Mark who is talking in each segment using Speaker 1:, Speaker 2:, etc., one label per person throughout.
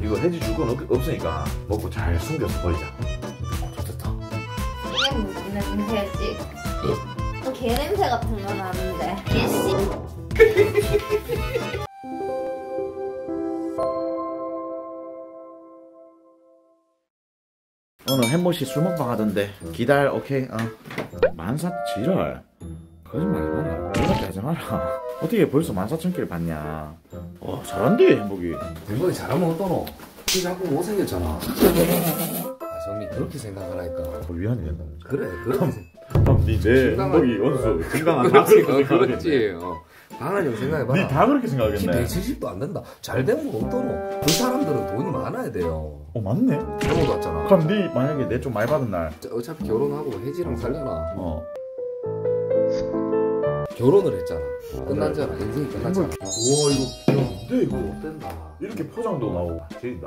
Speaker 1: 이거 해지 줄 건 없으니까 먹고 잘 숨겨서 버리자. 좋겠다.
Speaker 2: 이게 무슨 냄새지? 개 냄새 같은 건 아는데. 개씨.
Speaker 1: 오늘 햄버시 술 먹방 하던데 기다려. 오케이. 만사 지랄 거짓말 마라. 이렇게 하지 마라. 어떻게 벌써 14,000끼를 봤냐. 잘한대 햄버기.
Speaker 3: 햄버기 잘하면 어떠노? 키 자꾸 못생겼잖아. 정민 그렇게 생각하라니까.
Speaker 1: 미안해.
Speaker 3: 그래 그렇게
Speaker 1: 그럼 니내 햄버기 원수 건강한 다 그렇게
Speaker 3: 그렇지. 당연히 형 생각해봐라.
Speaker 1: 니 다 그렇게 생각하겠네.
Speaker 3: 170도 안 된다. 잘 되면 어떠노? 그 사람들은 돈이 많아야 돼요.
Speaker 1: 맞네.
Speaker 3: 잘못 왔잖아.
Speaker 1: 그럼 니 만약에 내 좀 많이 받은 날
Speaker 3: 어차피 결혼하고 혜지랑 살려나. 결혼을 했잖아. 끝났잖아. 인생이 끝났잖아.
Speaker 1: 우와 이거 근데 이거
Speaker 3: 된다.
Speaker 1: 이렇게 포장도 나오고 재밌다.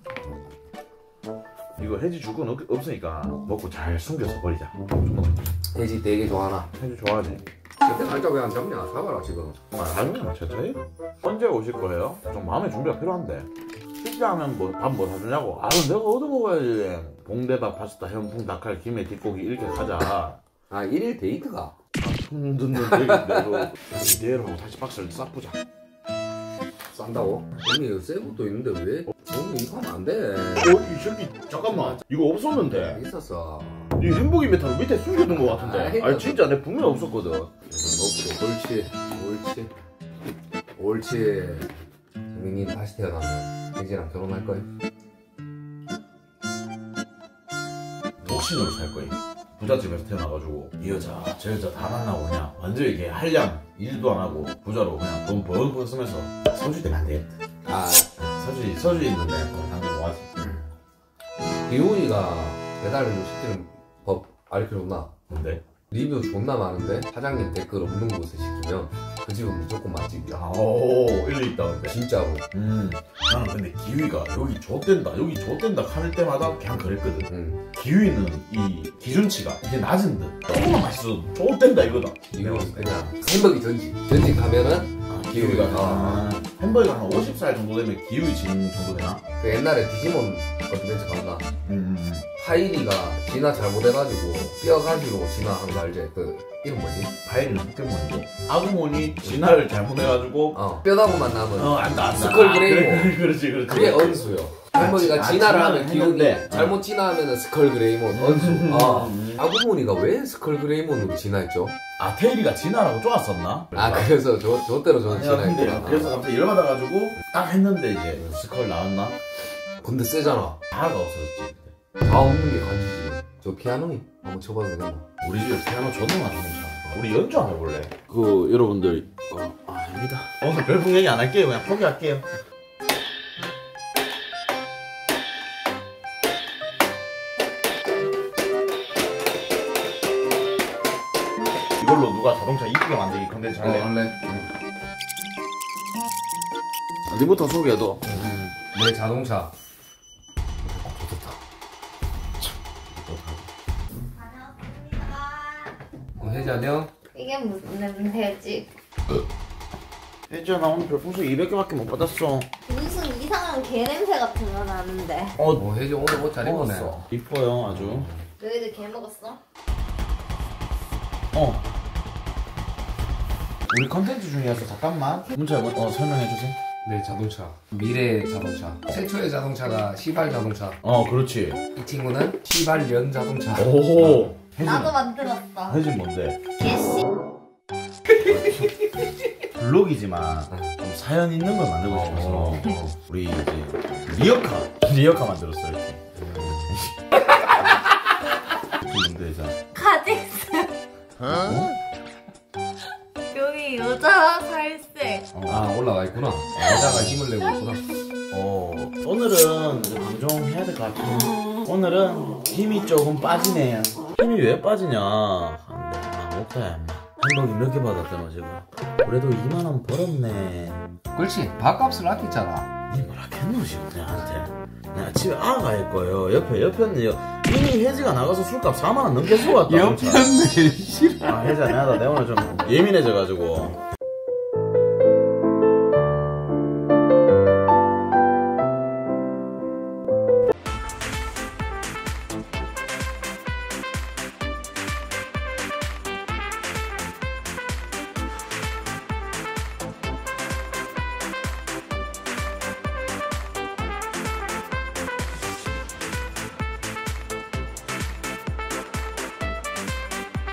Speaker 1: 이거 해지 줄 건 없으니까 먹고 잘 숨겨서 버리자.
Speaker 3: 혜지 되게 좋아하나?
Speaker 1: 해지 좋아하지?
Speaker 3: 그때 날짜 왜 안 잡냐? 사봐라 지금.
Speaker 1: 아니면 천천히. 언제 오실 거예요? 좀 마음의 준비가 필요한데. 식사하면 뭐 밥 뭐 사주냐고. 내가 얻어먹어야지. 봉대밥, 파스타, 현풍, 닭칼, 김에, 뒷고기 이렇게 가자.
Speaker 3: 1일 데이트가?
Speaker 1: 손 듣는 얘기인데도 내일하고 다시 박스를 싹 부자.
Speaker 3: 싼다고? 언니 새 것도 있는데 왜? 언니 이거 하면 안 돼.
Speaker 1: 이 새끼 잠깐만. 이거 없었는데.
Speaker 3: 있었어.
Speaker 1: 이 햄버기 메탈을 밑에 숨겨둔 거 같은데. 아니 진짜 내 분명 없었거든.
Speaker 3: 옳지. 옳지. 정민이 다시 태어나면 혜지랑 결혼할 거야?
Speaker 1: 복신으로 살 거야. 부잣집에서 태어나가지고 이 여자 저 여자 다 만나고 그냥 완전 이게 한량 일도 안 하고 부자로 그냥 돈 벌벌 쓰면서 서주 때문에 안 되겠다. 서주 있는데 당근 좋아하지.
Speaker 3: 기훈이가 배달을 시키는 법 알려줬나?
Speaker 1: 뭔데?
Speaker 3: 리뷰 존나 많은데 사장님 댓글 없는 곳에 시키면 그 집은 무조건 맛집이야.
Speaker 1: 오 일리 있다 근데.
Speaker 3: 진짜로.
Speaker 1: 나는 근데 기휘가 여기 좆된다 할 때마다 그냥 그랬거든. 기휘는 이 기준치가 이게 낮은 듯 조금만 맛있어도 좆된다 이거다.
Speaker 3: 이건 그냥 햄버기 전집 가면은 기훈이가
Speaker 1: 햄버거가 한 50살 정도 되면 기휘 진 정도 되나?
Speaker 3: 그 옛날에 디지몬 어드벤처 갔나? 파이리가 진화 잘못해가지고 뼈가지로 진화한 거 알지? 그 이름 뭐지?
Speaker 1: 파이리는 포켓몬이고 아구몬이 진화를 잘못해가지고
Speaker 3: 뼈다구만 남은
Speaker 1: 안다
Speaker 3: 스컬 그레이몬.
Speaker 1: 그렇지
Speaker 3: 그게 언수요. 햄버기가 진화를 하면 기운이 잘못 진화하면 스컬 그레이몬 언수. 아구몬이가 왜 스컬 그레이몬으로 진화했죠?
Speaker 1: 테일이가 진화라고 쪼았었나?
Speaker 3: 그래서 저대로 저는 진화했구나.
Speaker 1: 그래서 갑자기 열받아가지고 딱 했는데 이제 스컬 나왔나?
Speaker 3: 근데 세잖아.
Speaker 1: 다가 없어졌지.
Speaker 3: 다 없는 게 간지지. 저 피아노니 한번 쳐봐도 되겠나?
Speaker 1: 우리 집에 피아노 존나 많으니까 우리 연주 한번 해볼래? 여러분들 아닙니다. 오늘 별풍 얘기 안 할게요. 그냥 포기할게요. 이걸로 누가 자동차 이쁘게 만들기 컨텐츠 할래?
Speaker 3: 할래.
Speaker 1: 니부터 소개해도.
Speaker 3: 내 자동차. 혜지 안녕?
Speaker 2: 이게 무슨 냄새지?
Speaker 1: 혜지야 나 오늘 별풍선 200개밖에 못 받았어.
Speaker 2: 무슨 이상한 개 냄새 같은 건 아는데.
Speaker 3: 혜지 오늘 옷 잘 입었네.
Speaker 1: 이뻐요 아주.
Speaker 2: 너희들 개 먹었어?
Speaker 1: 우리 컨텐츠 중이어서 잠깐만 문자 설명해주세요.
Speaker 3: 내 자동차. 미래의 자동차. 최초의 자동차가 시발 자동차.
Speaker 1: 그렇지.
Speaker 3: 이 친구는 시발년 자동차.
Speaker 1: 오호.
Speaker 2: 나도 만들었어.
Speaker 1: 혜진 뭔데?
Speaker 2: 개씨.
Speaker 1: 블록이지만 좀 사연 있는 걸 만들고 싶어서 우리 이제 리어카 만들었어 이렇게. 뭔데 이제?
Speaker 2: 카직스. 여기 여자 살색.
Speaker 3: 올라와 있구나. 여자가 힘을 내고 있구나.
Speaker 1: 오늘은 이제 방송해야 될 것 같아. 오늘은 힘이 조금 빠지네요. 힘이 왜 빠지냐? 못해. 햄버거 몇 개 받았대 지금. 그래도 2만원 벌었네.
Speaker 3: 그렇지. 밥값을 아꼈잖아.
Speaker 1: 니 뭐라 했노 지금 내한테. 내가 집에 아가 할 거예요. 옆에는요. 이미 혜지가 나가서 술값 4만원 넘게 쏘았다.
Speaker 3: 옆편네. 싫어.
Speaker 1: 혜지야 내가 오늘 좀 예민해져가지고